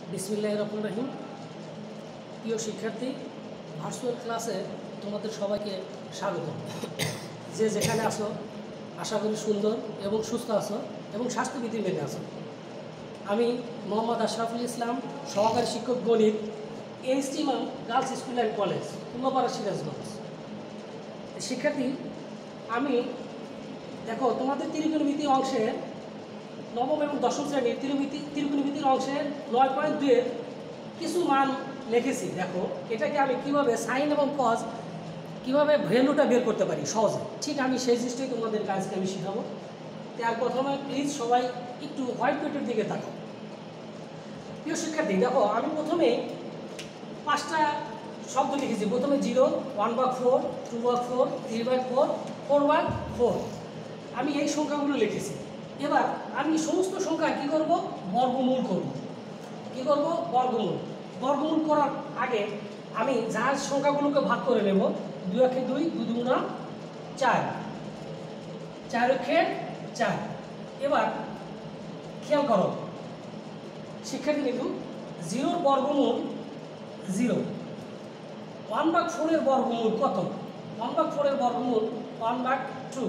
বিসমিল্লাহির রহমানির রহিম। প্রিয় শিক্ষার্থী, ভার্চুয়াল ক্লাসে তোমাদের সবাইকে স্বাগত। যে যেখানে আসো আশা করি সুন্দর এবং সুস্থ আছো এবং স্বাস্থ্যবিধি মেনে আছো। আমি মোহাম্মদ আশরাফুল ইসলাম, সহকারী শিক্ষক গণিত, HT Imam girls school and college, Kullapara, Sirajganj. শিক্ষার্থী, আমি দেখো তোমাদের ত্রিকোণমিতি অংশে নবম এবং দশম শ্রেণীর ত্রিকোণমিতির অংশে 9.2-এর কিছু মান লিখেছি। দেখো এটাকে আমি কিভাবে সাইন এবং কজ কিভাবে ভ্যালুটা বের করতে পারি সহজে, ঠিক আমি সেই জিনিসটাই তোমাদের কাজকে আমি শেখাবো। তার প্রথমে প্লিজ সবাই একটু হোয়াইট পেটের দিকে তাকাও। প্রিয় শিক্ষার্থী, দেখো আমি প্রথমে 5টা শব্দ লিখেছি। প্রথমে 0, 1/4, 2/4, 3/4, 4/4। আমি এই সংখ্যাগুলো লিখেছি। এবার আমি সমস্ত সংখ্যা কী করব? বর্গমূল করব। কী করব? বর্গমূল। বর্গমূল করার আগে আমি যার সংখ্যাগুলোকে ভাগ করে নেব। 2 একে 2, 2 দুগুণা 4, 4 একে 4। এবার খেয়াল করো শিক্ষার্থী, কিন্তু 0-র বর্গমূল 0। 1/4-এর বর্গমূল কত? 1/4-এর বর্গমূল 1/2,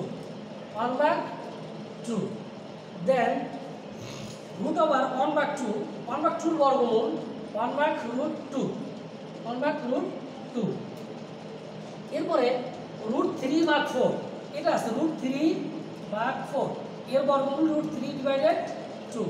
1/2। দেন রুট ওভার 1/2, 1/2-র বর্গমূল 1/√2, 1/√2। এরপরে √3/4, এটা আছে √3/4, এর বর্গমূল √3/2,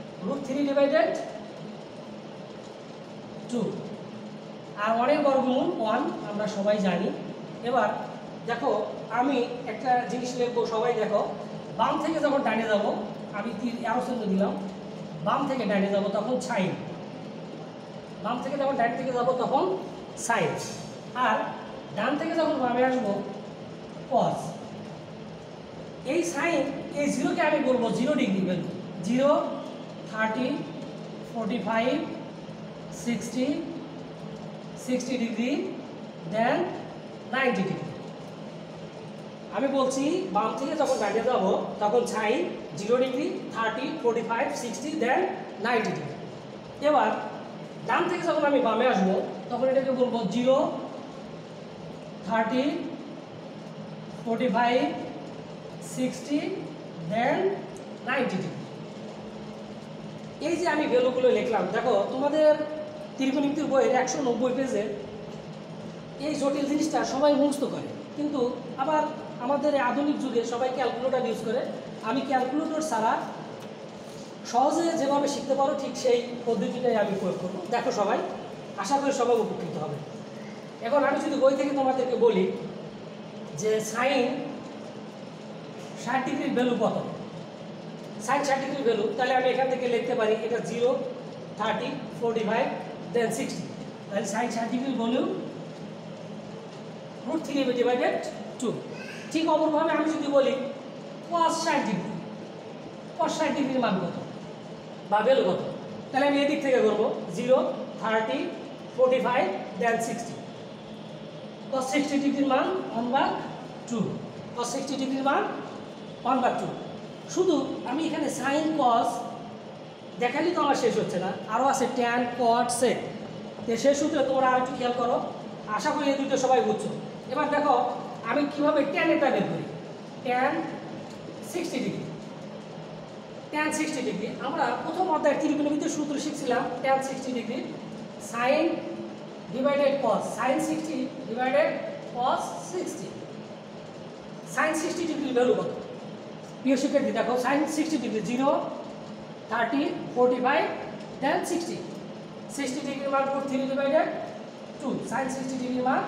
√3/2। আর 1-এর বর্গমূল 1 আমরা সবাই জানি। এবার দেখো আমি একটা জিনিস লিখবো, সবাই দেখো। বাম থেকে যখন ডানে যাব, আমি অ্যারো চিহ্ন দিলাম, বাম থেকে ডানে যাব তখন সাইন, বাম থেকে যখন ডান থেকে যাব তখন সাইন, আর ডান থেকে যখন বামে আসবো কজ। এই সাইন, এই 0-কে আমি বলবো 0 degree value. 0, 30, 45, 60 degree, then 90 degree. আমি বলছি বাম থেকে যখন ডানে যাব তখন সাইন 0 ডিগ্রি, 30, 45, 60, দেন 90 ডিগ্রি। এবার ডান থেকে যখন আমি বামে আসবো তখন এটাকে বলবো 0, 30, 45, 60, দেন 90 ডিগ্রি। এই যে আমি ভ্যালুগুলো লিখলাম, দেখো তোমাদের ত্রিকোণমিতির বইয়ের 190 পেজে এই জটিল জিনিসটা সবাই মুখস্থ করে, কিন্তু আবার আমাদের আধুনিক যুগে সবাই ক্যালকুলেটর ইউজ করে। আমি ক্যালকুলেটর ছাড়া সহজে যেভাবে শিখতে পারো ঠিক সেই পদ্ধতিটাই আমি প্রয়োগ করবো। দেখো সবাই, আশা করি সবাই উপকৃত হবে। এখন আমি যদি বই থেকে তোমাদেরকে বলি যে সাইন 60 ডিগ্রির ভ্যালু কত, সাইন 60 ডিগ্রির ভ্যালু, তাহলে আমি এখান থেকে লিখতে পারি এটা 0, 30, 45, দেন 60। তাহলে সাইন 60 ডিগ্রির ভ্যালু √3/2। ঠিক অপরভাবে আমি যদি বলি cos 60 ডিগ্রি, cos 60 ডিগ্রির মান কত বা ভ্যালু কত, তাহলে আমি এদিক থেকে করবো 0, 30, 45, দেন 60। cos 60 ডিগ্রির মান 1/2, cos 60 ডিগ্রির মান 1/2। শুধু আমি এখানে সাইন কস দেখালেই তো আমার শেষ হচ্ছে না, আরও আছে ট্যান, কট, সেক। শেষ সূত্রে তোমরা আর একটু খেয়াল করো, আশা করি এই দুটো সবাই বুঝছো। এবার দেখো আমি কীভাবে ট্যানেরটা বের করি। ট্যান 60 ডিগ্রি, ট্যান 60 ডিগ্রি আমরা প্রথম অধ্যায়ের ত্রিকোণমিতির সূত্র শিখছিলাম। Tan 60 degree sine divided cos, sine 60 divided cos 60। Sine 60 ডিগ্রির ভ্যালু কত? প্রিয় শিক্ষার্থী দেখো, সাইন 60 ডিগ্রি 0, 30, 45, দেন 60। 60 ডিগ্রির মান √3/2। সাইন 60 ডিগ্রির মান,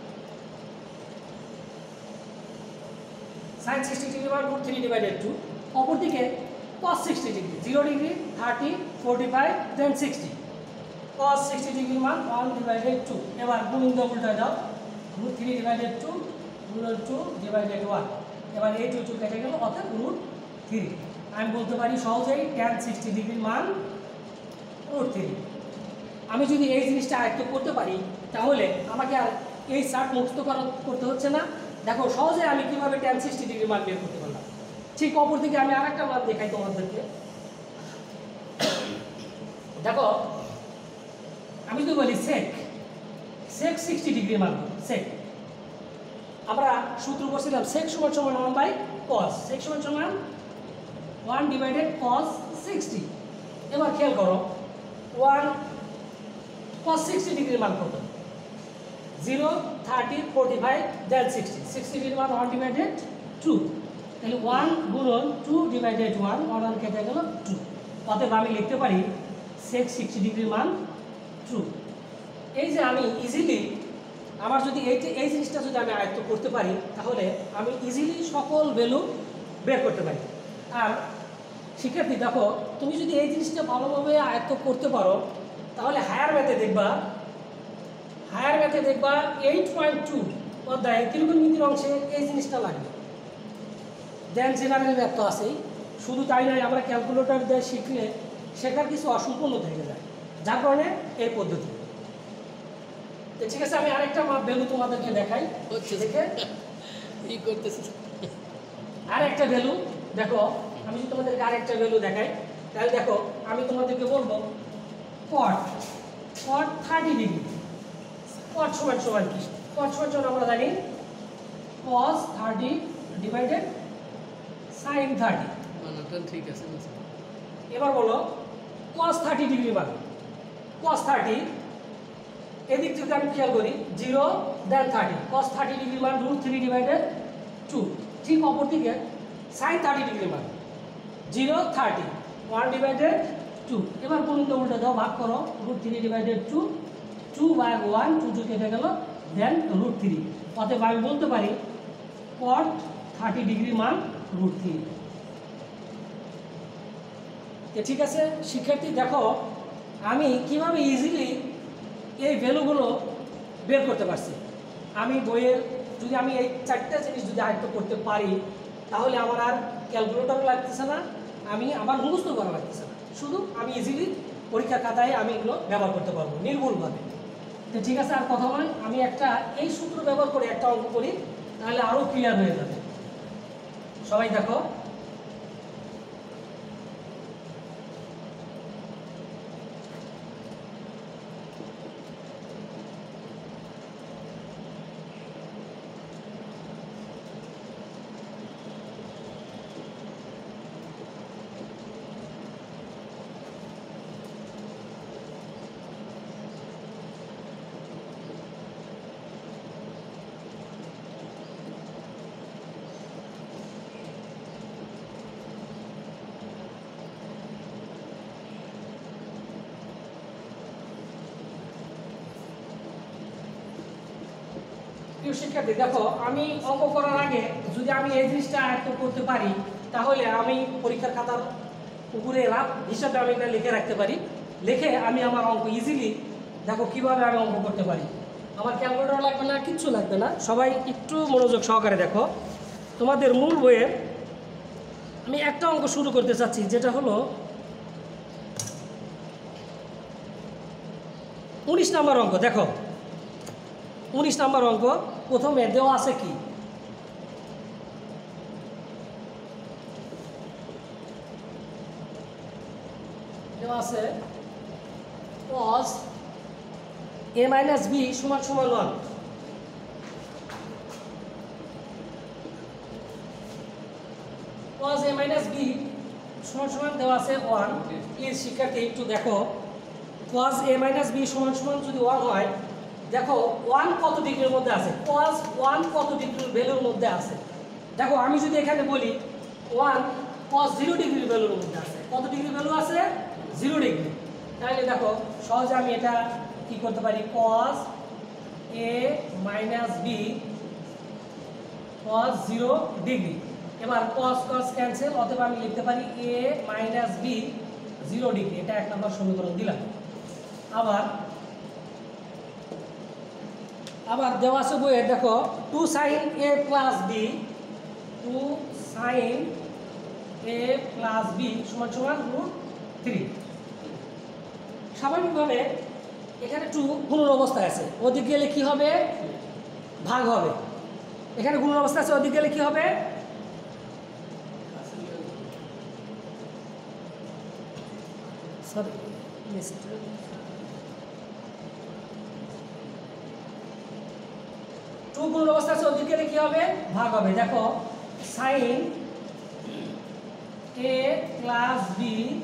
সাইন 60 ডিগ্রির মান √3/2। অপরদিকে cos 60 degree 0 degree, 30, 45, then 60। cos 60 ডিগ্রির মান 1/2। এবার গুণন দিয়ে উল্টায় দাও, √3/2 গুণন 2/1। এবার এই 2 কেটে গেল, অর্থাৎ √3। আমি বলতে পারি সহজেই ট্যান 60 ডিগ্রির মান √3। আমি যদি এই জিনিসটা আয়ত্ত করতে পারি তাহলে আমাকে আর এই চার্ট মুক্ত করতে হচ্ছে না। দেখো সহজে আমি কীভাবে ট্যান 60 ডিগ্রির মান বের করতে পারলাম। ঠিক অপর দিকে আমি আরেকটা মান দেখাই তোমাদেরকে। দেখো আমি যদি বলি সেক 60 ডিগ্রি মান সেক, আমরা সূত্র করছিলাম সেক সমান সমান 1 বাই কস, সেক সমান সমান 1 ডিভাইডেড কস 60। এবার খেয়াল করো 1 cos 60 ডিগ্রির মান কত? 0, 30, 45 দেন 60, 60 ডিগ্রির মান 1 ডিভাইডেড 2, তাহলে 1 গুণন 2 ডিভাইডেড 1, 1 কেটে গেল 2। অতএব আমি লিখতে পারি সেক 60 ডিগ্রির মান ট্রু। এই যে আমি ইজিলি আমার যদি এই জিনিসটা যদি আমি আয়ত্ত করতে পারি তাহলে আমি ইজিলি সকল ভ্যালু বের করতে পারি। আর শিক্ষার্থী দেখো, তুমি যদি এই জিনিসটা ভালোভাবে আয়ত্ত করতে পারো তাহলে হায়ার ম্যাথে দেখবা 8.2 অধ্যায়ে ত্রিকোণমিতির অংশে এই জিনিসটা লাগবে। দেন জেনারেল ম্যাথ তো আছেই, শুধু তাই নয়, আমরা ক্যালকুলেটর দিয়ে শিখলে শেখার কিছু অসম্পূর্ণ থেকে যায়, যার কারণে এই পদ্ধতি। তো ঠিক আছে, আমি আরেকটা ভ্যালু তোমাদেরকে দেখাই। দেখে কি করতেছি আরেকটা ভ্যালু দেখো, আমি যদি তোমাদেরকে আরেকটা ভ্যালু দেখাই তাহলে দেখো আমি তোমাদেরকে বলবো cot 30 ডিগ্রি। cot সমান সমান কি? cot সমান সমান আমরা জানি cos 30 ডিভাইডেড sin 30। মানাটা ঠিক আছে না? এবার বলো cos 30 ডিগ্রি মান, cos 30 এদিক যদি আমি খেয়াল করি 0 দেন 30, cos 30 ডিগ্রি মান √3 ডিভাইডেড 2। ঠিক অপরদিকে sin 30 ডিগ্রি মান 0, 30, 1 ডিভাইডেড 2। এবার কোনটা উল্টা দাও, ভাগ করো, √3 ডিভাইডেড 2, 2 বাই 1, 2 কেটে গেল, দেন √3। অতএব আমি বলতে পারি cot 30 ডিগ্রি মান √3। ঠিক আছে শিক্ষার্থী, দেখো আমি কিভাবে ইজিলি এই ভ্যালুগুলো বের করতে পারছি। আমি বইয়ের যদি আমি এই 4টা জিনিস যদি আয়ত্ত করতে পারি তাহলে আমার আর ক্যালকুলেটর লাগতেছে না, আমি আমার মুখস্থ করা লাগতেছে না, শুধু আমি ইজিলি পরীক্ষা খাতায় আমি এগুলো ব্যবহার করতে পারবো নির্ভুলভাবে। তো ঠিক আছে, আর কথা নয়, আমি একটা এই সূত্র ব্যবহার করে একটা অঙ্ক করি, তাহলে আরও ক্লিয়ার হয়ে যাবে। সবাই দেখো, শিক্ষার্থী দেখো, আমি অঙ্ক করার আগে যদি আমি এই জিনিসটা আয়ত্ত করতে পারি তাহলে আমি পরীক্ষার খাতার উপরে রাফ হিসাবে আমি এটা লিখে রাখতে পারি, লিখে আমি আমার অঙ্ক ইজিলি দেখো কিভাবে আমি অঙ্ক করতে পারি। আমার ক্যালকুলেটর লাগবে না, কিচ্ছু লাগবে না। সবাই একটু মনোযোগ সহকারে দেখো, তোমাদের মূল বইয়ের আমি একটা অঙ্ক শুরু করতে চাচ্ছি, যেটা হলো 19 নম্বর অঙ্ক। দেখো 19 নম্বর অঙ্ক, প্রথমে দেওয়া আছে কি? দেওয়া আছে cos a মাইনাস b সমান সমান 1। cos a মাইনাস b সমান সমান দেওয়া আছে 1। প্লিজ শিক্ষার্থী একটু দেখো, cos a মাইনাস b সমান সমান যদি 1 হয়, দেখো 1 কত ডিগ্রির মধ্যে আছে, cos 1 কত ডিগ্রির ভ্যালুর মধ্যে আছে। দেখো আমি যদি এখানে বলি 1 cos 0 ডিগ্রির ভ্যালুর মধ্যে আছে, কত ডিগ্রি ভ্যালু আছে? 0 ডিগ্রি। তাহলে দেখো সহজে আমি এটা কি করতে পারি, cos a minus b cos 0 degree. এবার cos cos ক্যান্সেল, অথবা আমি লিখতে পারি a মাইনাস b 0 ডিগ্রি। এটা 1 নম্বর সমীকরণ দিলাম। আবার দেওয়া আছে বইয়ে, দেখো 2 sin a plus b 2 sin a plus b সমান সমান √3। স্বাভাবিকভাবে এখানে 2 গুণন অবস্থায় আছে, ওদিক গেলে কি হবে? ভাগ হবে। এখানে গুণন অবস্থা আছে, ওদিক গেলে কি হবে? সরি গুণ অবস্থা আছে ওদিকে কি হবে ভাগ হবে দেখো sin a প্লাস b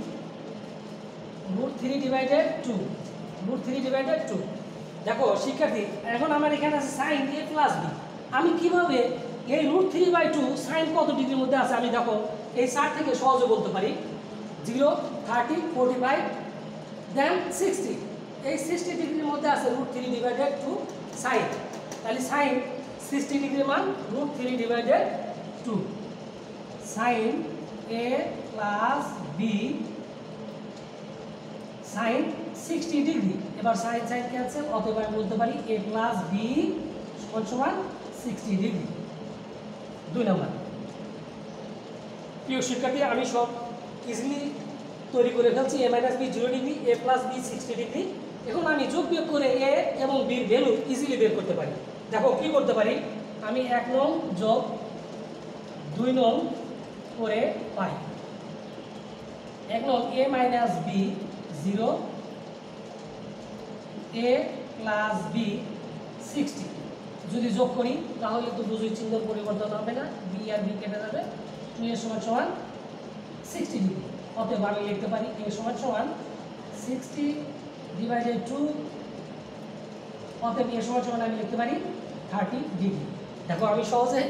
√3/2 √3/2 দেখো শিক্ষার্থী এখন আমার এখানে আছে sin a প্লাস b আমি কিভাবে এই √3/2 sin কত ডিগ্রির মধ্যে আছে আমি দেখো এই 60 থেকে সহজে বলতে পারি 0 30 45 দেন 60 এই 60 ডিগ্রির মধ্যে আছে √3/2 sin তাহলে sin 60 ডিগ্রি মান √3/2 sin a plus b sin 60 degree এবার sin sin ক্যান্সেল অতএব আমি বলতে পারি a প্লাস b সমান 60 ডিগ্রি 2 নম্বর প্রিয় শিক্ষার্থী আমি সব ইজিলি তৈরি করে ফেলছি a minus b 0 degree a plus b 60 degree এখন আমি যোগ বিয়োগ করে a এবং b এর ভ্যালু ইজিলি বের করতে পারি দেখো কি করতে পারি আমি 1 নং যোগ 2 নং করে পাই 1 নং a minus b 0 a plus b 60 যদি যোগ করি তাহলে তো বুঝুই চিহ্নের পরিবর্তন হবে না b আর b কেটে যাবে 2 a সমান 60 ডিগ্রি অতএব আমি লিখতে পারি a সমান 60/2 অতএব a সমান আমি লিখতে পারি 30 ডিগ্রি দেখো আমি সহজে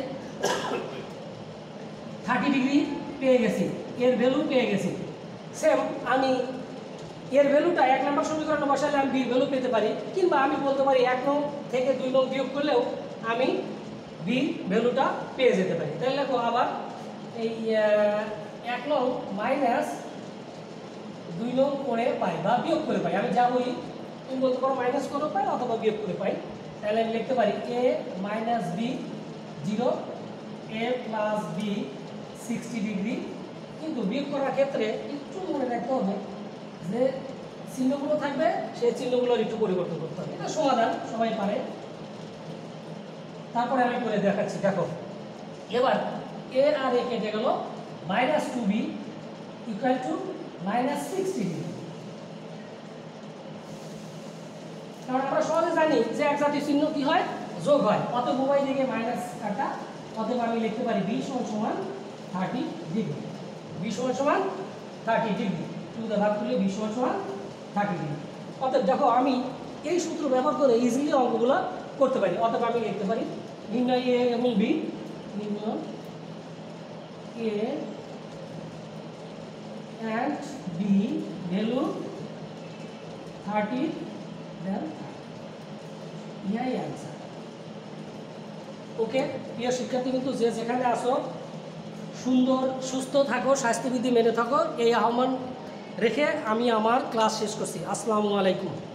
30 ডিগ্রি পেয়ে গেছি এর ভ্যালু পেয়ে গেছি সেম আমি এর ভ্যালুটা 1 নম্বর সমীকরণে বসালে আমি b এর ভ্যালু পেতে পারি কিংবা আমি বলতে পারি 1 নং থেকে 2 নং বিয়োগ করলেও আমি b ভ্যালুটা পেয়ে যেতে পারি তাহলে দেখো আবার এই 1 নং মাইনাস 2 নং করে পাই বা বিয়োগ করে পাই আমি যা বলি তুমি বলতে পারো মাইনাস করে পাই অথবা বিয়োগ করে পাই তাহলে আমি লিখতে পারি a minus b 0 a plus b 60 degree কিন্তু বিয়োগ করার ক্ষেত্রে একটু মনে রাখতে হবে যে চিহ্নগুলো থাকবে সেই চিহ্নগুলোর একটু পরিবর্তন করতে হবে এটা সমাধান সবাই পারে তারপরে আমি করে দেখাচ্ছি দেখো এবার a আর a কেটে গেল -2b ইকুয়াল টু -60 ডিগ্রি কারণ আমরা সহজে জানি যে এক জাতীয় চিহ্ন কি হয় যোগ হয় অতএব উভয় দিকে মাইনাস কাটা অতএব আমি লিখতে পারি b সমান 30 ডিগ্রি b সমান 30 ডিগ্রি 2 দ্বারা ভাগ করলে b সমান 30 ডিগ্রি অতএব দেখো আমি এই সূত্র ব্যবহার করে ইজিলি অঙ্কগুলো করতে পারি অতএব আমি লিখতে পারি নির্ণয় a এবং b নির্ণয় a and b value 30 then ইয়াই आंसर ওকে প্রিয় শিক্ষার্থী কিন্তু যে যেখানে আসো সুন্দর সুস্থ থাকো স্বাস্থ্যবিধি মেনে থাকো এই আহ্বান রেখে আমি আমার ক্লাস শেষ করছি আসসালামু আলাইকুম